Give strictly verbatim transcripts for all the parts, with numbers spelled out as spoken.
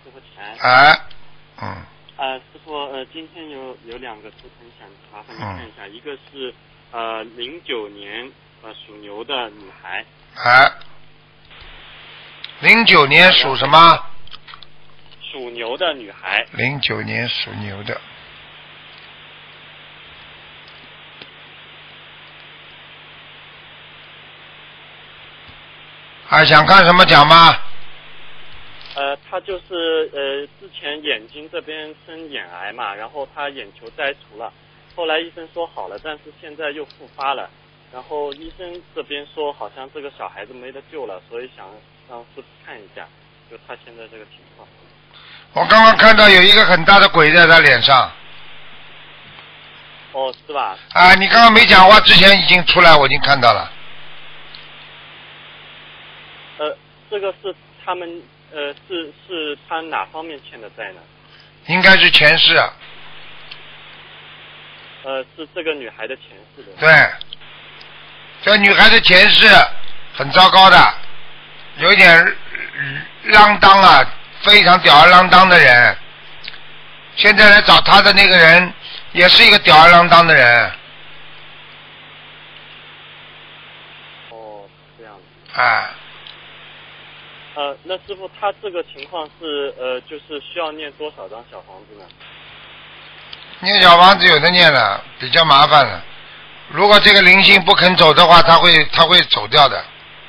师傅请安。 哎，嗯。 呃，师傅，呃，今天有有两个图腾想麻烦你看一下，嗯、一个是呃零九年呃属牛的女孩。 哎。零九年属什么？ 属牛的女孩。 零九年属牛的。还想看什么讲吗？ 呃，他就是呃之前眼睛这边生眼癌嘛，然后他眼球摘除了，后来医生说好了，但是现在又复发了，然后医生这边说好像这个小孩子没得救了，所以想让师傅看一下，就他现在这个情况。 我刚刚看到有一个很大的鬼在他脸上。 哦，是吧？ 啊，你刚刚没讲话之前已经出来，我已经看到了。 呃，这个是他们呃是是他哪方面欠的债呢？ 应该是前世。 呃，是这个女孩的前世的。 对，这女孩的前世很糟糕的，有一点锒铛啊，非常吊儿郎当的人。现在来找他的那个人也是一个吊儿郎当的人。 哦，这样子。 啊。 呃，那师傅他这个情况是呃，就是需要念多少张小房子呢？ 念小房子有的念了，比较麻烦了。如果这个灵性不肯走的话，他会他会走掉的。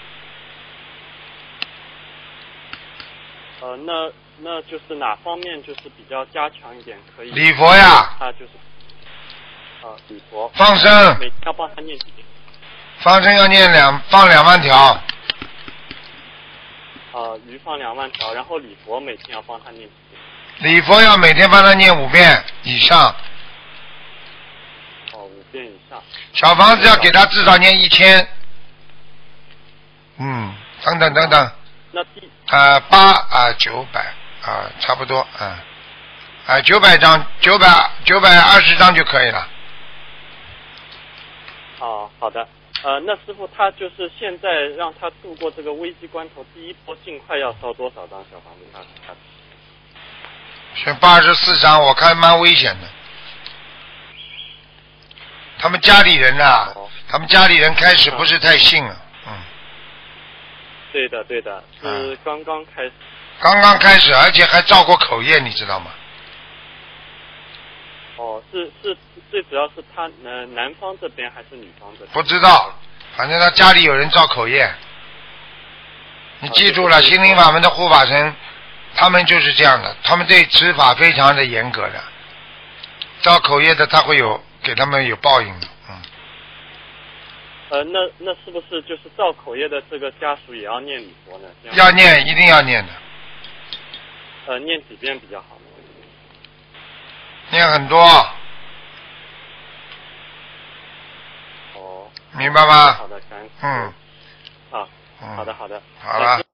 呃，那那就是哪方面就是比较加强一点可以？ 礼佛呀。 他就是啊，礼佛。 放生。 每天要帮他念几遍？ 放生要念两放两万条。 呃，鱼放两万条，然后礼佛每天要帮他念几遍？ 礼佛要每天帮他念五遍以上。 哦，五遍以上。 小房子要给他至少念一千。嗯，等等等等。 那第啊八啊九百啊差不多啊啊九百张九百九百二十张就可以了。 哦，好的。呃，那师傅他就是现在让他度过这个危机关头，第一波尽快要烧多少张小房子？他他选八十四张，我看蛮危险的。他们家里人啊，哦、他们家里人开始不是太信了，嗯。 对的，对的，是刚刚开始。 刚刚开始，而且还造过口业，你知道吗？ 哦，是是，最主要是他呃男方这边还是女方这边？ 不知道，反正他家里有人造口业。你记住了，啊、心灵法门的护法神，他们就是这样的，他们对执法非常的严格的。造口业的，他会有给他们有报应的，嗯。 呃，那那是不是就是造口业的这个家属也要念礼佛呢？ 要念，一定要念的。 呃，念几遍比较好呢？ 念很多。 哦。 明白吗？ 好的，感恩。 嗯。 啊，好的好的。 好了。